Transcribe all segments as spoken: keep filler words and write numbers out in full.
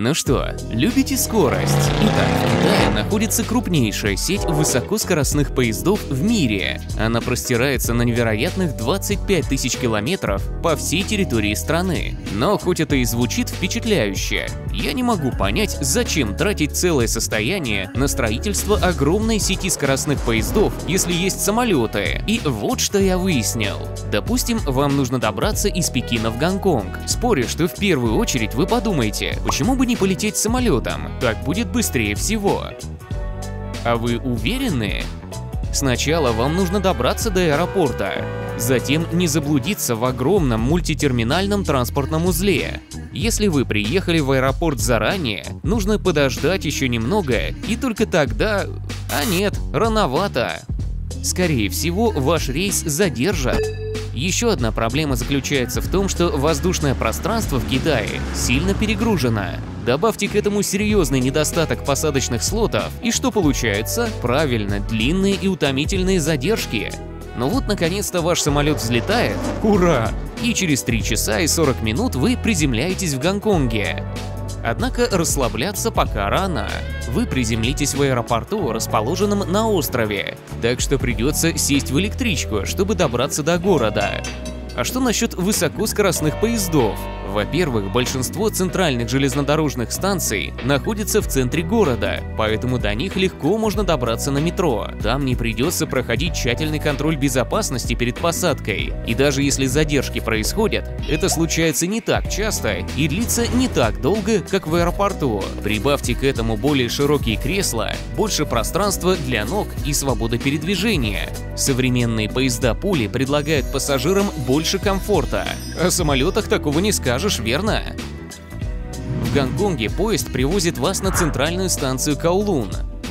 Ну что, любите скорость? Итак, в Китае находится крупнейшая сеть высокоскоростных поездов в мире. Она простирается на невероятных двадцать пять тысяч километров по всей территории страны. Но хоть это и звучит впечатляюще, я не могу понять, зачем тратить целое состояние на строительство огромной сети скоростных поездов, если есть самолеты. И вот что я выяснил. Допустим, вам нужно добраться из Пекина в Гонконг. Спорю, что в первую очередь вы подумаете, почему бы не полететь самолетом, так будет быстрее всего. А вы уверены? Сначала вам нужно добраться до аэропорта, затем не заблудиться в огромном мультитерминальном транспортном узле. Если вы приехали в аэропорт заранее, нужно подождать еще немного, и только тогда… А нет, рановато. Скорее всего, ваш рейс задержат. Еще одна проблема заключается в том, что воздушное пространство в Китае сильно перегружено. Добавьте к этому серьезный недостаток посадочных слотов, и что получается? Правильно, длинные и утомительные задержки. Но вот наконец-то ваш самолет взлетает, ура! И через три часа и сорок минут вы приземляетесь в Гонконге. Однако расслабляться пока рано. Вы приземлитесь в аэропорту, расположенном на острове, так что придется сесть в электричку, чтобы добраться до города. А что насчет высокоскоростных поездов? Во-первых, большинство центральных железнодорожных станций находятся в центре города, поэтому до них легко можно добраться на метро. Там не придется проходить тщательный контроль безопасности перед посадкой. И даже если задержки происходят, это случается не так часто и длится не так долго, как в аэропорту. Прибавьте к этому более широкие кресла, больше пространства для ног и свобода передвижения. Современные поезда-пули предлагают пассажирам больше комфорта. О самолетах такого не скажешь. Верно? В Гонконге поезд привозит вас на центральную станцию Коулун.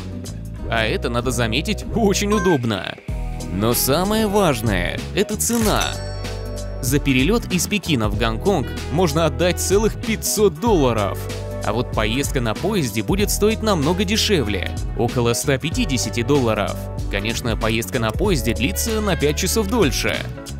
А это, надо заметить, очень удобно. Но самое важное – это цена. За перелет из Пекина в Гонконг можно отдать целых пятьсот долларов. А вот поездка на поезде будет стоить намного дешевле – около ста пятидесяти долларов. Конечно, поездка на поезде длится на пять часов дольше.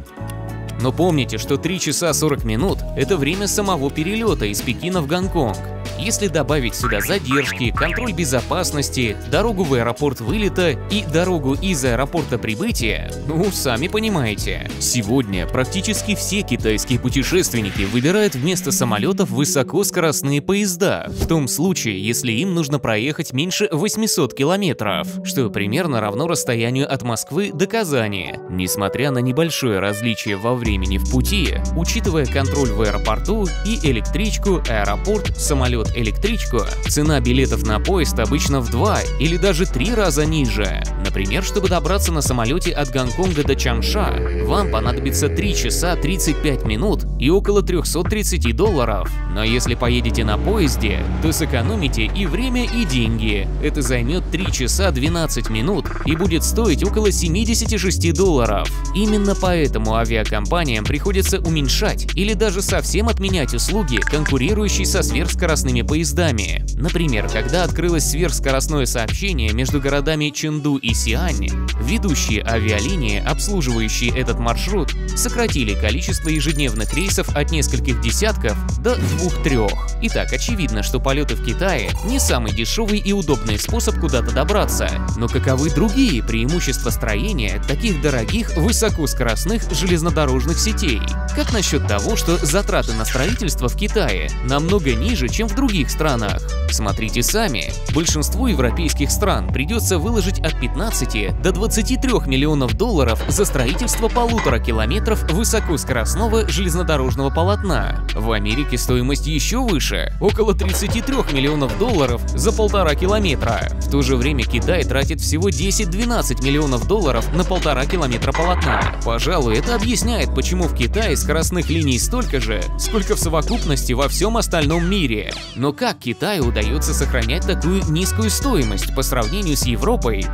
Но помните, что три часа сорок минут – это время самого перелета из Пекина в Гонконг. Если добавить сюда задержки, контроль безопасности, дорогу в аэропорт вылета и дорогу из аэропорта прибытия, ну, сами понимаете. Сегодня практически все китайские путешественники выбирают вместо самолетов высокоскоростные поезда, в том случае, если им нужно проехать меньше восьмисот километров, что примерно равно расстоянию от Москвы до Казани. Несмотря на небольшое различие во времени в пути, учитывая контроль в аэропорту и электричку, аэропорт, самолет, электричку, цена билетов на поезд обычно в два или даже три раза ниже. Например, чтобы добраться на самолете от Гонконга до Чанша, вам понадобится три часа тридцать пять минут и около трёхсот тридцати долларов. Но если поедете на поезде, то сэкономите и время, и деньги. Это займет три часа двенадцать минут и будет стоить около семидесяти шести долларов. Именно поэтому авиакомпаниям приходится уменьшать или даже совсем отменять услуги, конкурирующие со сверхскоростными поездами. Например, когда открылось сверхскоростное сообщение между городами Чэнду и Сиань, ведущие авиалинии, обслуживающие этот маршрут, сократили количество ежедневных рейсов от нескольких десятков до двух-трех. Итак, очевидно, что полеты в Китае не самый дешевый и удобный способ куда-то добраться. Но каковы другие преимущества строения таких дорогих высокоскоростных железнодорожных сетей? Как насчет того, что затраты на строительство в Китае намного ниже, чем в других странах? Смотрите сами. Большинству европейских стран придется выложить от пятнадцати до двадцати трёх миллионов долларов за строительство полутора километров высокоскоростного железнодорожного полотна. В Америке стоимость еще выше – около тридцати трёх миллионов долларов за полтора километра. В то же время Китай тратит всего десять-двенадцать миллионов долларов на полтора километра полотна. Пожалуй, это объясняет, почему в Китае скоростных линий столько же, сколько в совокупности во всем остальном мире. Но как Китаю удается сохранять такую низкую стоимость по сравнению с Европой и США?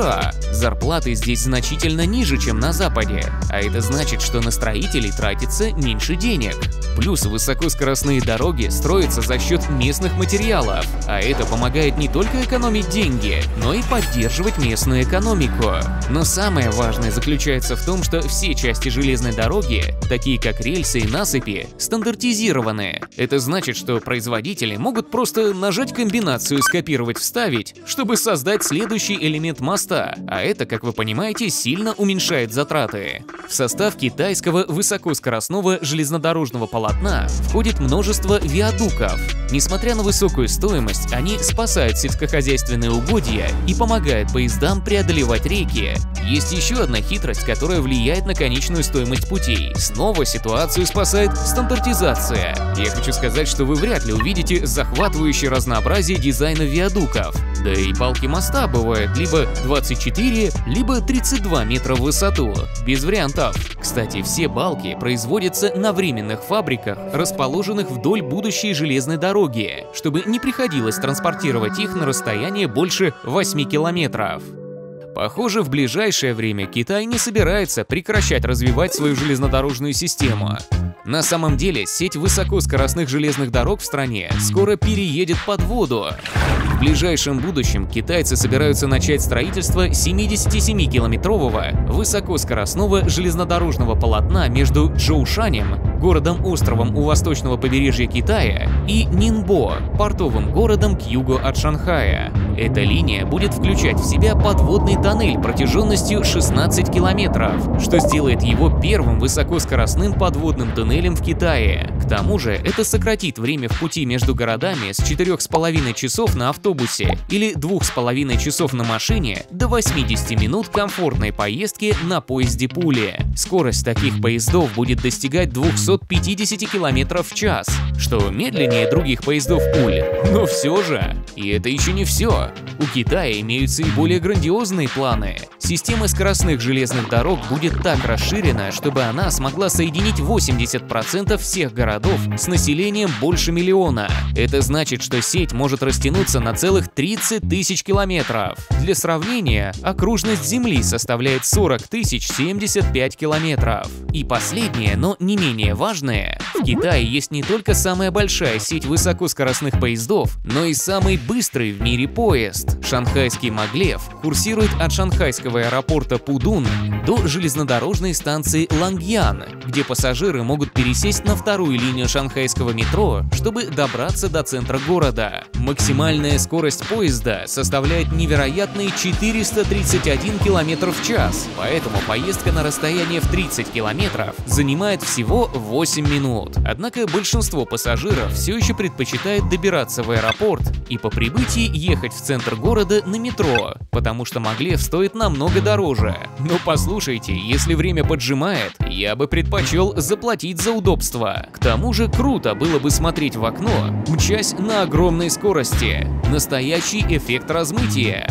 США. Зарплаты здесь значительно ниже, чем на Западе, а это значит, что на строителей тратится меньше денег. Плюс высокоскоростные дороги строятся за счет местных материалов, а это помогает не только экономить деньги, но и поддерживать местную экономику. Но самое важное заключается в том, что все части железной дороги, такие как рельсы и насыпи, стандартизированы. Это значит, что производители могут просто нажать комбинацию «скопировать-вставить», чтобы создать следующий элемент моста, а это, как вы понимаете, сильно уменьшает затраты. В состав китайского высокоскоростного железнодорожного полотна входит множество виадуков. Несмотря на высокую стоимость, они спасают сельскохозяйственные угодья и помогают поездам преодолевать реки. Есть еще одна хитрость, которая влияет на конечную стоимость путей. Снова ситуацию спасает стандартизация. Я хочу сказать, что вы вряд ли увидите захватывающее разнообразие дизайна виадуков. Да и балки моста бывают либо двадцать четыре, либо тридцать два метра в высоту. Без вариантов. Кстати, все балки производятся на временных фабриках, расположенных вдоль будущей железной дороги, чтобы не приходилось транспортировать их на расстояние больше восьми километров. Похоже, в ближайшее время Китай не собирается прекращать развивать свою железнодорожную систему. На самом деле, сеть высокоскоростных железных дорог в стране скоро переедет под воду. В ближайшем будущем китайцы собираются начать строительство семидесятисемикилометрового высокоскоростного железнодорожного полотна между Чжоушанем, городом-островом у восточного побережья Китая, и Нинбо, портовым городом к югу от Шанхая. Эта линия будет включать в себя подводный тоннель протяженностью шестнадцать километров, что сделает его первым высокоскоростным подводным туннелем в Китае. К тому же это сократит время в пути между городами с четырёх с половиной часов на автобусе или двух с половиной часов на машине до восьмидесяти минут комфортной поездки на поезде Пули. Скорость таких поездов будет достигать двухсот пятидесяти километров в час, что медленнее других поездов Пуль. Но все же, и это еще не все. У Китая имеются и более грандиозные планы. Система скоростных железных дорог будет так расширена, чтобы она смогла соединить восемьдесят процентов всех городов с населением больше миллиона. Это значит, что сеть может растянуться на целых тридцать тысяч километров. Для сравнения, окружность Земли составляет сорок тысяч семьдесят пять километров. И последнее, но не менее важное, в Китае есть не только самая большая сеть высокоскоростных поездов, но и самый быстрый в мире поезд. Шанхайский Маглев курсирует от шанхайского аэропорта Пудун до железнодорожной станции Лангьян, где пассажиры могут пересесть на вторую линию шанхайского метро, чтобы добраться до центра города. Максимальная скорость поезда составляет невероятные четыреста тридцать один километр в час, поэтому поездка на расстояние в тридцать километров занимает всего восемь минут. Однако большинство пассажиров все еще предпочитает добираться в аэропорт и по прибытии ехать в центр города на метро, потому что Маглев стоит намного дороже. Но послушайте, если время поджимает, я бы предпочел заплатить за удобство. К тому же круто было бы смотреть в окно, мчась на огромной скорости. Настоящий эффект размытия.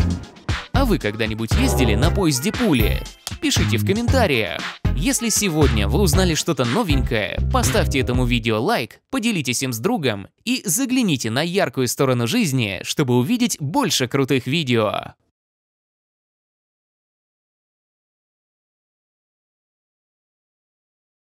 А вы когда-нибудь ездили на поезде Пули? Пишите в комментариях. Если сегодня вы узнали что-то новенькое, поставьте этому видео лайк, поделитесь им с другом и загляните на яркую сторону жизни, чтобы увидеть больше крутых видео.